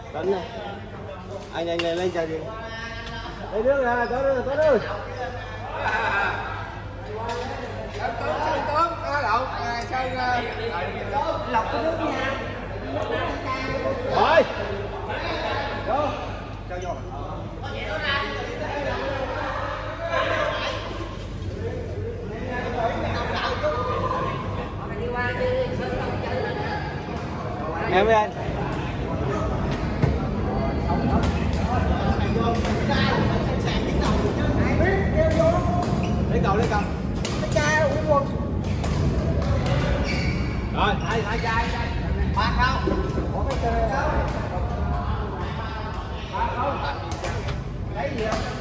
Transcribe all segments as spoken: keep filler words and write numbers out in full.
Tính này. Anh anh lên lên chơi đi. Lấy nước ra, có nước, có nước. Sơn tướng, Sơn tướng, à, lộn, à, Sơn lọc cái nước nha. Rồi. Vô. Cho vô. Em ơi anh. Lấy cầu, lấy cầu. Cái chai uống quần. Rồi, hai hai chai. Bạc không? Có cái chai đó. Bạc không? Lấy gì không?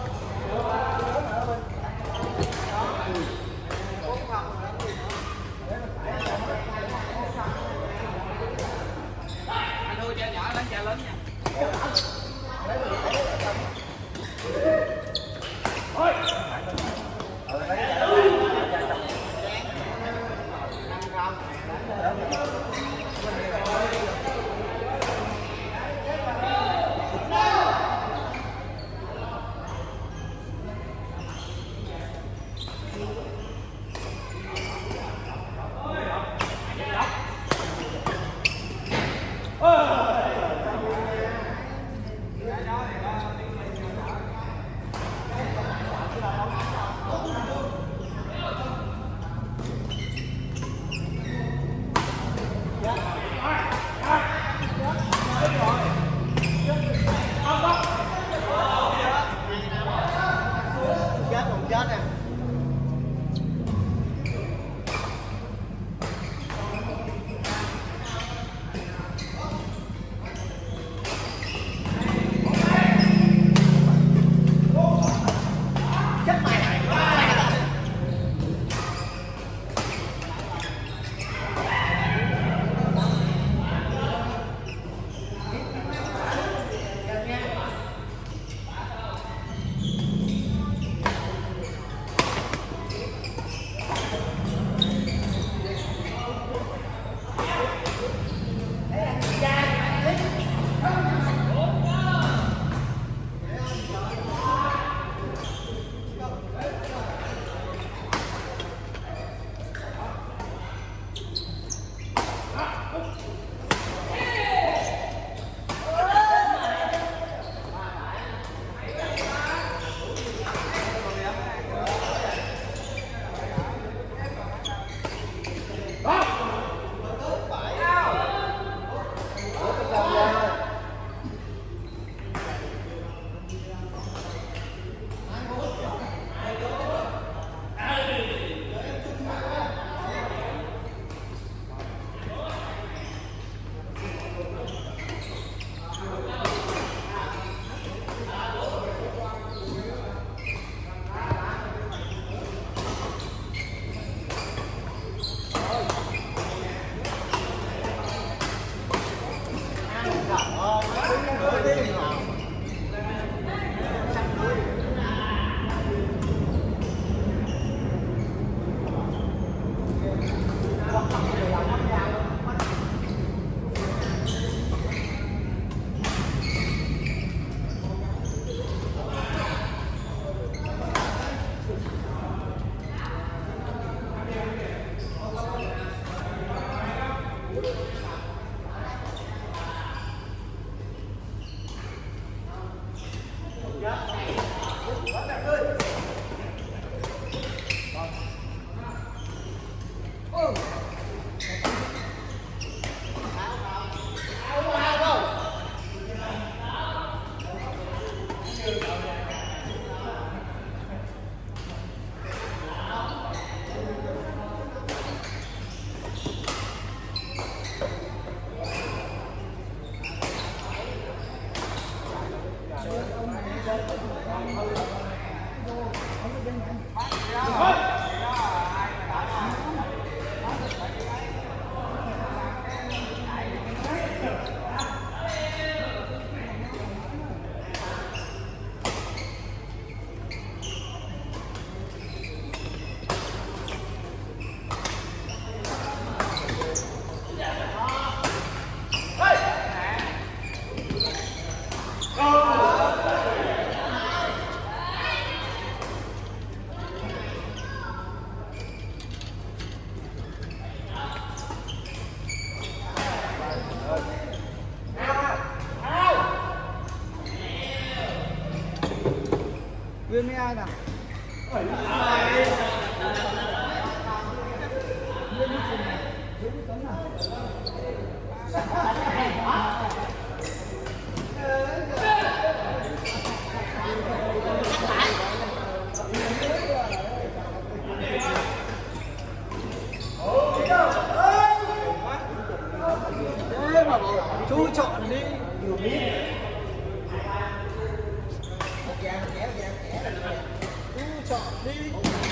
Anh đưa chai nhỏ lấy chai lớn nha. Ôi. Viên với ai nào? Thế mà chú chọn đi. Chú chọn đi.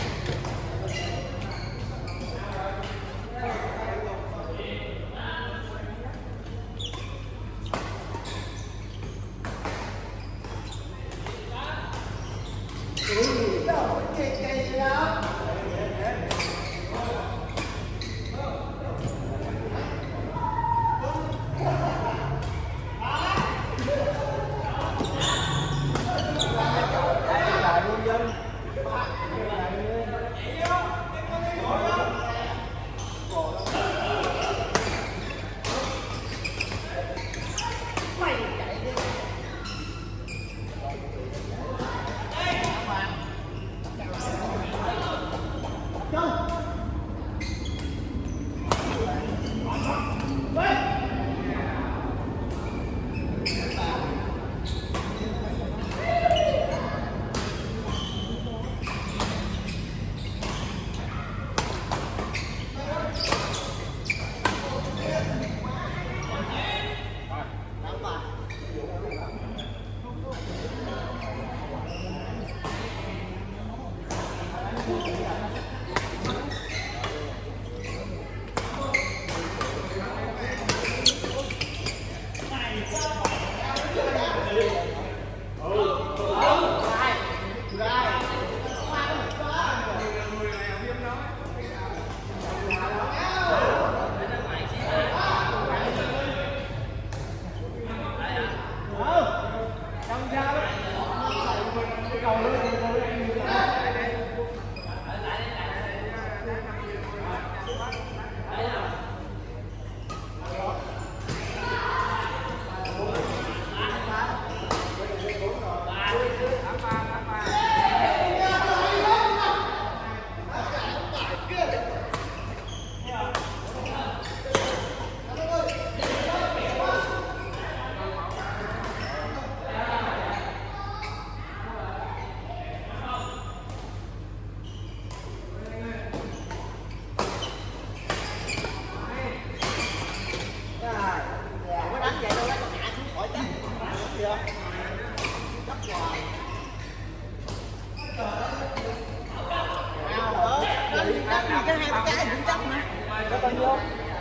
Cái hai cái trái cũng chắc mà. Có bao nhiêu?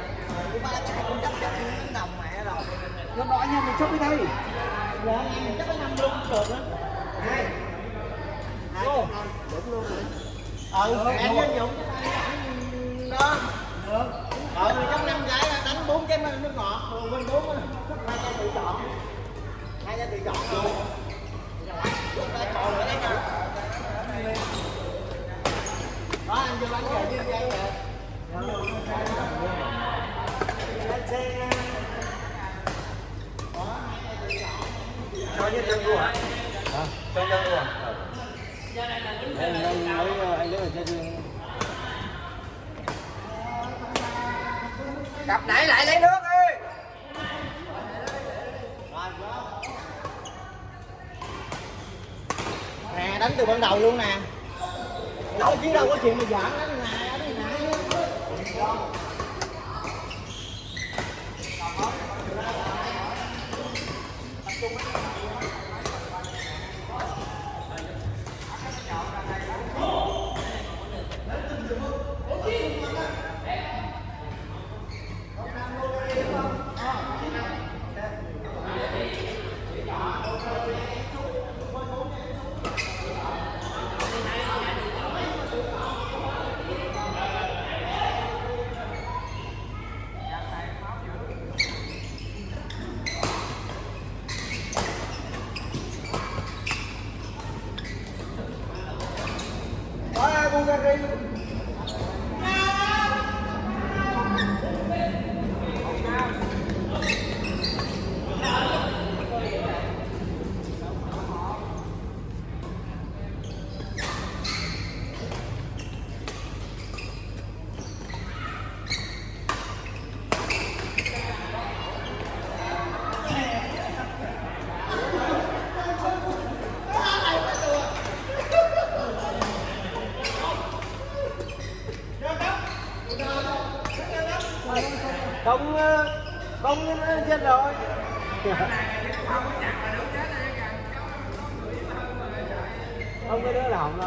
Ba trái cũng chắc chắc cũng đồng mẹ rồi. Nó nói nha mình chốt cái đây. Dạ, chắc có năm luôn được á. Hai. Hai đúng luôn rồi. Ừ, em nhân dụng cái tay đó. Được. Ờ, trong năm trái đánh bốn trái nước ngọt, bên bốn á, hai trái tự chọn. Hai trái tự chọn luôn. Lúc tay còn nữa đấy nha. Đó anh chưa bắn về chứ dây rồi. Cho nhân dân luôn hả? Hả? Cho nhân luôn. Anh anh lấy anh lấy ở trên riêng. Cặp nãy lại lấy nước đi. Nè đánh từ ban đầu luôn nè. Đâu chứ đâu có chuyện mà giỡn đó nè, đó nè. Bulgari. chết rồi. Không có đứa nào đâu.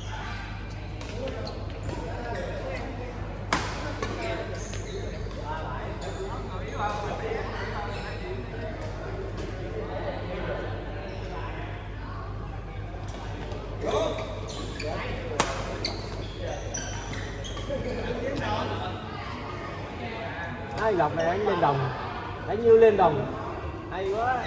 Ai Lộc này đánh lên đồng, đánh như lên đồng, hay quá.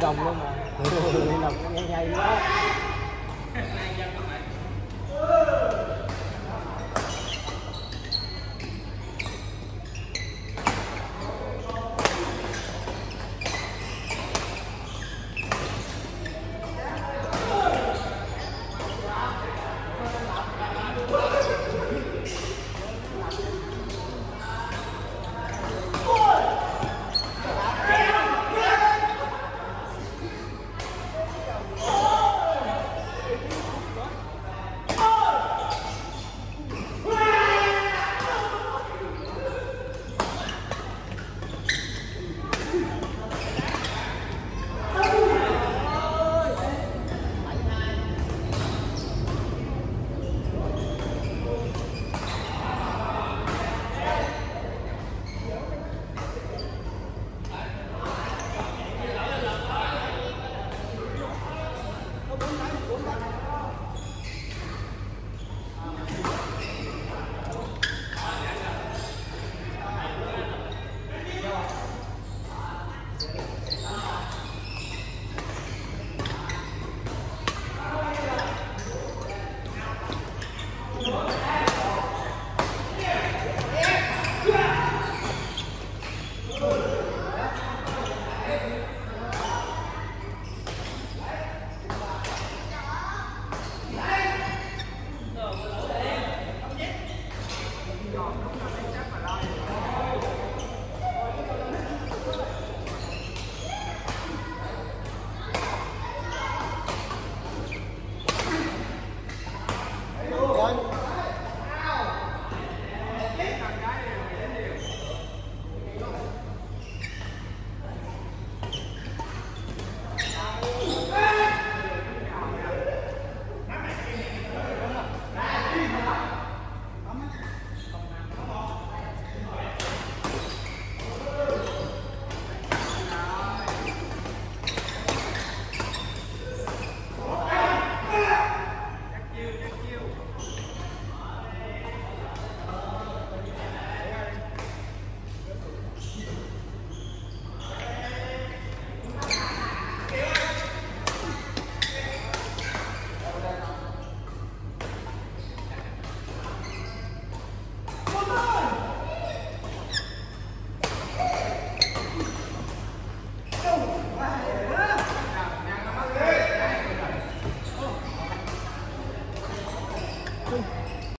đồng luôn mà. Liên đồng nó nhây nhây quá. Hãy subscribe cho kênh Ghiền Mì Gõ để không bỏ lỡ những video hấp dẫn.